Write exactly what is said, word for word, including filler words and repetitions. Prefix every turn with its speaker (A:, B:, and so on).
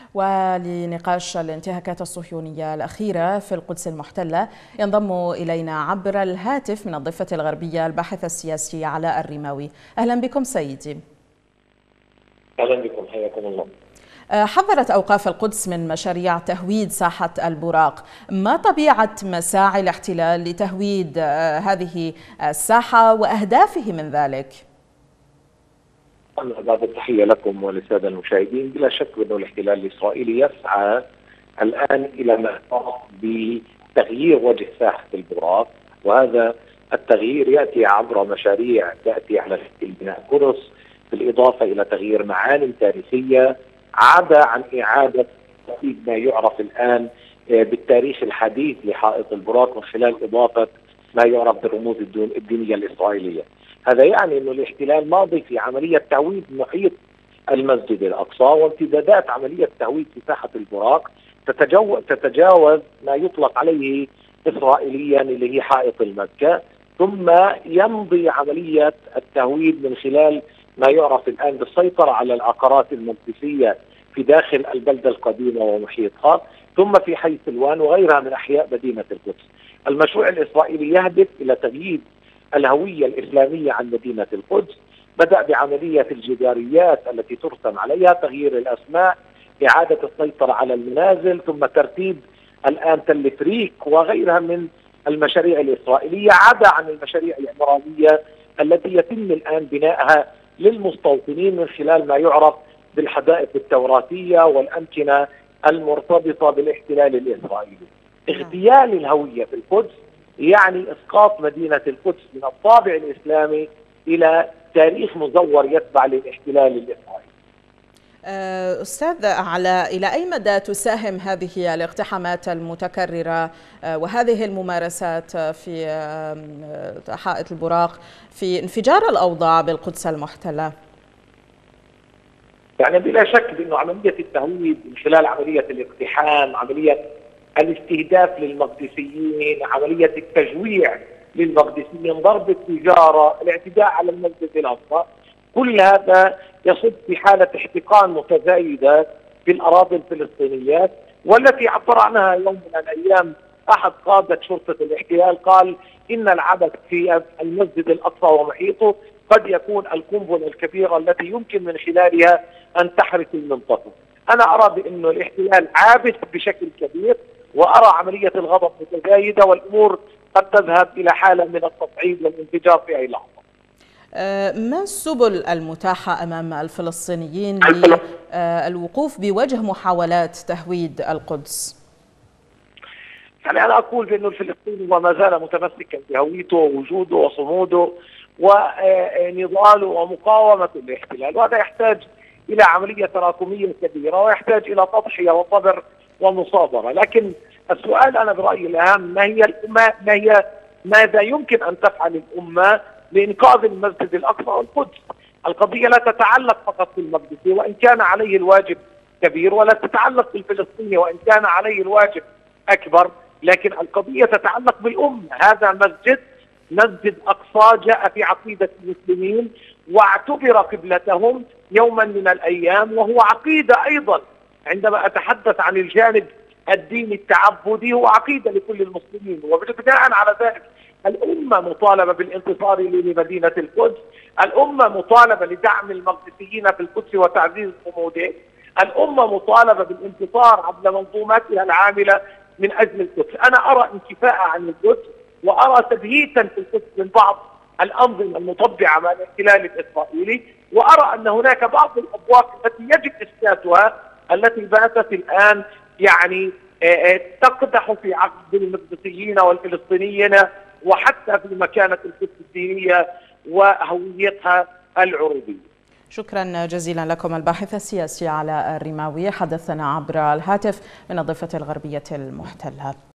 A: ولنقاش الانتهاكات الصهيونية الأخيرة في القدس المحتلة ينضم إلينا عبر الهاتف من الضفة الغربية الباحث السياسي علاء الرماوي. أهلا بكم سيدي.
B: أهلا بكم، حياكم الله.
A: حذرت أوقاف القدس من مشاريع تهويد ساحة البراق، ما طبيعة مساعي الاحتلال لتهويد هذه الساحة وأهدافه من ذلك؟
B: بعد التحية لكم وللسادة المشاهدين، بلا شك أن الاحتلال الإسرائيلي يسعى الآن إلى ما يعرف بتغيير وجه ساحة البراق، وهذا التغيير يأتي عبر مشاريع تأتي على شكل بناء قدس، بالإضافة إلى تغيير معالم تاريخية، عدا عن إعادة ما يعرف الآن بالتاريخ الحديث لحائط البراق من خلال إضافة ما يعرف بالرموز الدينية الإسرائيلية. هذا يعني أن الاحتلال ماضي في عملية تعويض محيط المسجد الأقصى، وامتدادات عملية تعويض في ساحة البراق تتجاوز, تتجاوز ما يطلق عليه إسرائيليا اللي هي حائط المكة، ثم يمضي عملية التهويد من خلال ما يعرف الآن بالسيطرة على العقارات المنسية في داخل البلدة القديمة ومحيطها، ثم في حي سلوان وغيرها من أحياء مدينة القدس. المشروع الإسرائيلي يهدف إلى تغيير الهوية الإسلامية عن مدينة القدس، بدأ بعملية الجداريات التي ترسم عليها، تغيير الأسماء، إعادة السيطرة على المنازل، ثم ترتيب الآن تل فريك وغيرها من المشاريع الإسرائيلية، عدا عن المشاريع العمرانية التي يتم الآن بنائها للمستوطنين من خلال ما يعرف بالحدائق التوراتية والأمكنة المرتبطة بالاحتلال الإسرائيلي. اغتيال الهوية في القدس يعني إسقاط مدينة القدس من الطابع الإسلامي إلى تاريخ مزور يتبع للاحتلال الإسرائيلي.
A: أستاذ علاء، إلى أي مدى تساهم هذه الاقتحامات المتكررة وهذه الممارسات في حائط البراق في انفجار الأوضاع بالقدس المحتلة؟
B: يعني بلا شك بأنه عملية التهويد من خلال عملية الاقتحام، عملية الاستهداف للمقدسيين، عملية التجويع للمقدسيين، ضرب التجارة، الاعتداء على المسجد الأقصى، كل هذا يصب في حالة احتقان متزايدة في الأراضي الفلسطينية، والتي عبر عنها يوم من الأيام أحد قادة شرطة الاحتلال، قال إن العبث في المسجد الأقصى ومحيطه قد يكون القنبلة الكبيرة التي يمكن من خلالها أن تحرق المنطقة. أنا أرى بأن الاحتلال عابث بشكل كبير، وأرى عملية الغضب متزايدة، والأمور قد تذهب إلى حالة من التصعيد والانفجار في أي لحظة.
A: ما السبل المتاحة أمام الفلسطينيين للوقوف بوجه محاولات تهويد القدس؟
B: يعني أنا أقول بأن الفلسطيني وما زال متمسكا بهويته ووجوده وصموده ونضاله ومقاومة الاحتلال، وهذا يحتاج إلى عملية تراكمية كبيرة ويحتاج إلى تضحية وصبر ومصابرة. لكن السؤال أنا برأيي الأهم، ما هي الأمة، ما هي ماذا يمكن أن تفعل الأمة لإنقاذ المسجد الأقصى والقدس؟ القضية لا تتعلق فقط بالمقدسي وإن كان عليه الواجب كبير، ولا تتعلق بالفلسطيني وإن كان عليه الواجب أكبر، لكن القضية تتعلق بالأمة. هذا مسجد مسجد أقصى جاء في عقيدة المسلمين واعتبر قبلتهم يوما من الأيام، وهو عقيدة أيضا. عندما أتحدث عن الجانب الديني التعبدي هو عقيدة لكل المسلمين، وبناء على ذلك الأمة مطالبة بالانتصار لمدينة القدس، الأمة مطالبة لدعم المقدسيين في القدس وتعزيز صمودهم، الأمة مطالبة بالانتصار عبر منظوماتها العاملة من أجل القدس. أنا أرى انكفاء عن القدس، وأرى تبهيتا في القدس من بعض الأنظمة المطبعة مع الاحتلال الإسرائيلي، وأرى أن هناك بعض الأبواب التي يجب إسكاتها، التي باتت الآن يعني تقدح في عقد المقدسيين والفلسطينيين وحتى في مكانة القدس الدينية وهويتها العروبية.
A: شكرا جزيلا لكم الباحث السياسي علاء الرماوي، حدثنا عبر الهاتف من الضفة الغربية المحتلة.